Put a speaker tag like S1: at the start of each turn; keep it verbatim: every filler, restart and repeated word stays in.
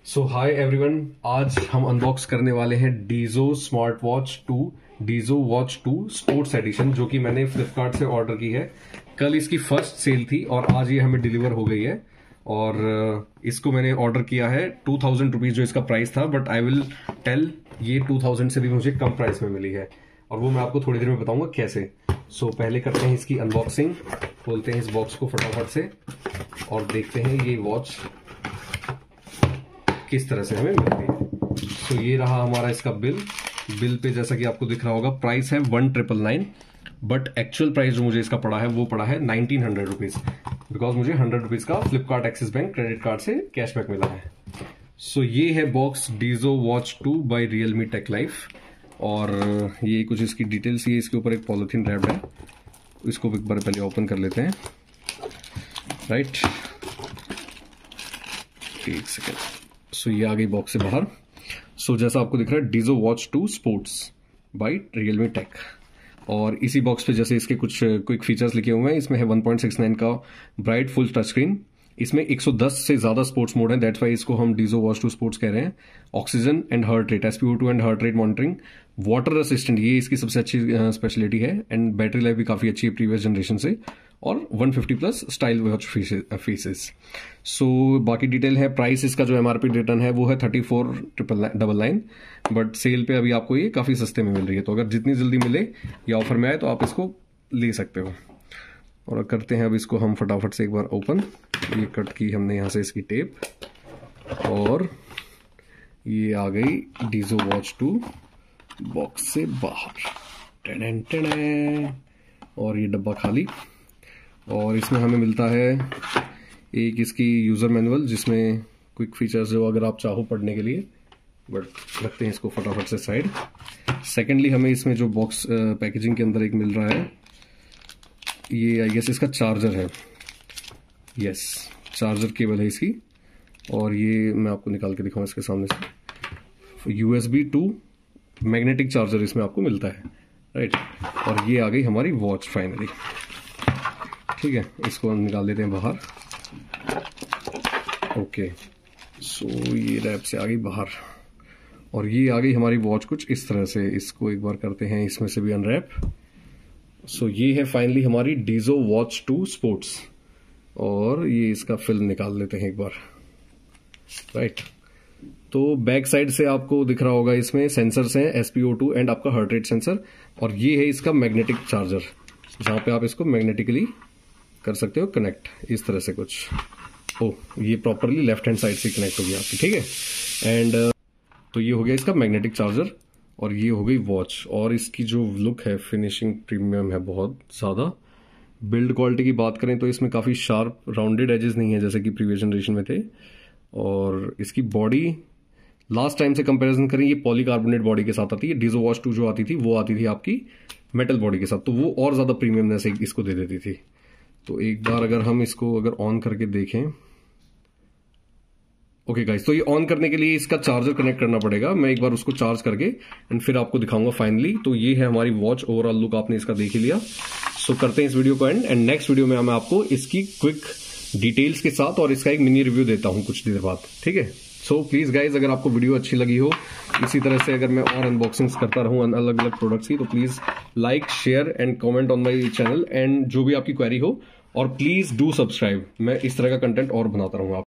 S1: सो hi everyone, आज हम unbox करने वाले हैं Dizo smart watch two Dizo watch two sports edition, जो कि मैंने फ्लिपकार्ट से ऑर्डर की है। कल इसकी फर्स्ट सेल थी और आज ये हमें डिलीवर हो गई है। और इसको मैंने ऑर्डर किया है टू थाउजेंड रुपीज जो इसका प्राइस था, बट आई विल टेल ये टू थाउजेंड से भी मुझे कम प्राइस में मिली है और वो मैं आपको थोड़ी देर में बताऊंगा कैसे। सो so, पहले करते हैं इसकी अनबॉक्सिंग। खोलते हैं इस बॉक्स को फटाफट से और देखते हैं ये वॉच किस तरह से हमें मिलती है। तो so, ये रहा हमारा इसका बिल। बिल पे जैसा कि आपको दिख रहा होगा प्राइस है one triple nine, but actual price जो मुझे इसका पड़ा है वो पड़ा है नाइनटीन हंड्रेड रुपीज, बिकॉज मुझे हंड्रेड रुपीज का Flipkart Axis bank credit card से कैशबैक मिला है। सो so, ये है box Dizo watch two by Realme tech life. और ये कुछ इसकी डिटेल्स, ये इसके ऊपर एक पॉलिथीन रैप्ड है। इसको एक बार पहले ओपन कर लेते हैं। राइट, एक सेकेंड। सो ये आ गई बॉक्स से बाहर। सो so, जैसा आपको दिख रहा है Dizo watch two sports by Realme tech, और इसी बॉक्स पे जैसे इसके कुछ क्विक फीचर्स लिखे हुए हैं। इसमें है वन पॉइंट सिक्स नाइन का ब्राइट फुल टच स्क्रीन। इसमें वन हंड्रेड टेन से ज्यादा स्पोर्ट्स मोड है, दैट्स वाई इसको हम डीजो वॉच टू स्पोर्ट्स कह रहे हैं। Oxygen and heart rate, S P O two and heart rate monitoring, water assistant, ये इसकी सबसे अच्छी स्पेशलिटी है। एंड बैटरी लाइफ भी काफी अच्छी है प्रीवियस जनरेशन से। और one fifty plus style watch faces. So बाकी डिटेल है। प्राइस इसका जो एमआरपी रिटर्न है वो है thirty four triple double nine, but sale पे अभी आपको ये काफी सस्ते में मिल रही है। तो अगर जितनी जल्दी मिले या ऑफर में आए तो आप इसको ले सकते हो। और करते हैं अब इसको हम फटाफट से एक बार ओपन। ये कट की हमने यहाँ से इसकी टेप, और ये आ गई डीजो वॉच टू बॉक्स से बाहर। टेन टेन, और ये डब्बा खाली। और इसमें हमें मिलता है एक इसकी यूजर मैनुअल, जिसमें क्विक फीचर्स जो अगर आप चाहो पढ़ने के लिए, बट रखते हैं इसको फटाफट से साइड। सेकेंडली हमें इसमें जो बॉक्स पैकेजिंग के अंदर एक मिल रहा है, ये आई गेस इसका चार्जर है। यस, चार्जर केबल है इसकी। और ये मैं आपको निकाल के दिखाऊं इसके सामने से। यूएसबी टू मैग्नेटिक चार्जर इसमें आपको मिलता है। राइट, और ये आ गई हमारी वॉच फाइनली। ठीक है, इसको हम निकाल देते हैं बाहर। ओके, सो ये रैप से आ गई बाहर, और ये आ गई हमारी वॉच कुछ इस तरह से। इसको एक बार करते हैं इसमें से भी अनरैप। सो so, ये है फाइनली हमारी डीजो वॉच टू स्पोर्ट्स। और ये इसका फिल्म निकाल लेते हैं एक बार। राइट, तो बैक साइड से आपको दिख रहा होगा इसमें सेंसर्स हैं, S P O two and आपका हार्ट रेट सेंसर। और ये है इसका मैग्नेटिक चार्जर, जहां पे आप इसको मैग्नेटिकली कर सकते हो कनेक्ट, इस तरह से कुछ। ओ, ये प्रॉपरली लेफ्ट हैंड साइड से कनेक्ट हो गया आपकी। ठीक है, एंड तो ये हो गया इसका मैग्नेटिक चार्जर, और ये हो गई वॉच। और इसकी जो लुक है, फिनिशिंग प्रीमियम है बहुत ज्यादा। बिल्ड क्वालिटी की बात करें तो इसमें काफी शार्प राउंडेड एजेस नहीं है जैसे कि प्रीवियस जनरेशन में थे। और इसकी बॉडी लास्ट टाइम से कंपैरिजन करें, ये पॉलीकार्बोनेट बॉडी के साथ आती है। डीजो वॉच टू जो आती थी वो आती थी आपकी मेटल बॉडी के साथ, तो वो और ज्यादा प्रीमियमनेस इसको दे देती थी। तो एक बार अगर हम इसको अगर ऑन करके देखें, ओके गाइस, तो ये ऑन करने के लिए इसका चार्जर कनेक्ट करना पड़ेगा। मैं एक बार उसको चार्ज करके एंड फिर आपको दिखाऊंगा फाइनली। तो ये है हमारी वॉच, ओवरऑल लुक आपने इसका देख ही लिया। सो करते हैं इस वीडियो को एंड एंड नेक्स्ट वीडियो में मैं आपको इसकी क्विक डिटेल्स के साथ और इसका एक मिनी रिव्यू देता हूं कुछ देर बाद। ठीक है, सो प्लीज गाइज, अगर आपको वीडियो अच्छी लगी हो, इसी तरह से अगर मैं और अनबॉक्सिंग्स करता रहूं अलग अलग प्रोडक्ट्स की, तो please like, share and comment on my channel. And जो भी आपकी क्वेरी हो, और प्लीज डू सब्सक्राइब। मैं इस तरह का कंटेंट और बनाता रहूंगा।